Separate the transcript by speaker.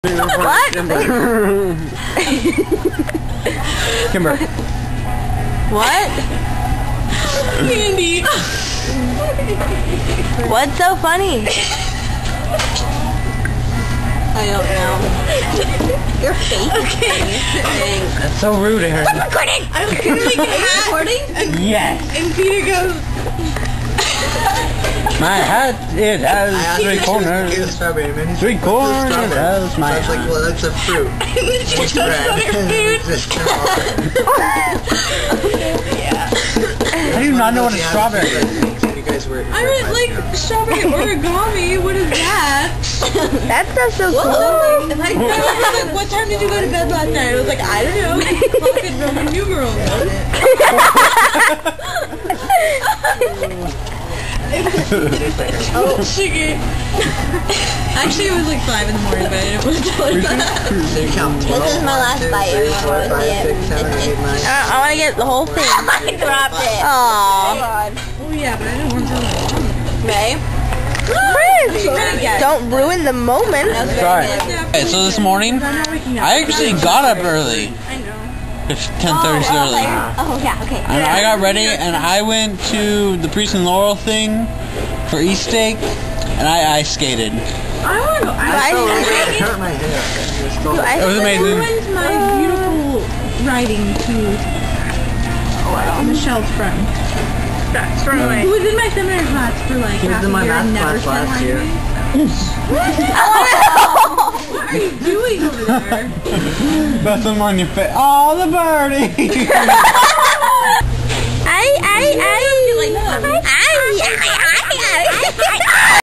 Speaker 1: What?
Speaker 2: Kimber.
Speaker 1: What?
Speaker 3: Candy.
Speaker 1: What's so funny? I don't know. Your face is amazing.
Speaker 2: That's so rude, Aaron.
Speaker 1: I'm recording!
Speaker 3: I'm gonna make a hat.
Speaker 1: Recording?
Speaker 2: Yes.
Speaker 3: And Peter goes,
Speaker 2: My hat, it has three corners. Three corners, it has my
Speaker 4: I was like, well, that's a fruit. It's red.
Speaker 2: I do not know what a strawberry is.
Speaker 3: I read like strawberry origami. What is that?
Speaker 1: That sounds so cool.
Speaker 3: And my friend was like, what time did you go to bed last night? I was like, I don't know. Fucking Roman numerals on it. Oh, Shiggy. Actually, it was like 5 in the morning, but I didn't want to tell you that.
Speaker 1: This is my last bite. Everyone want to see it. I want to get the whole thing. I dropped it. Aww.
Speaker 3: Oh yeah, but I didn't want to tell you.
Speaker 1: May?
Speaker 3: Yes.
Speaker 1: Don't ruin the moment.
Speaker 2: Try it. Okay, so this morning, I actually got up early.
Speaker 3: I know.
Speaker 2: It's 10:30 early.
Speaker 1: Oh, yeah, okay.
Speaker 2: And I got ready and I went to the Priest and Laurel thing for East Steak and I ice skated.
Speaker 3: I want to go.
Speaker 1: I
Speaker 4: hurt my hair.
Speaker 2: It was amazing.
Speaker 3: Ruined my beautiful writing to Michelle's friend. That's from Who was in my seminar class for like half a year and never said hi to me. What are you doing over there?
Speaker 2: That's them on your face. Oh, the birdie!
Speaker 1: I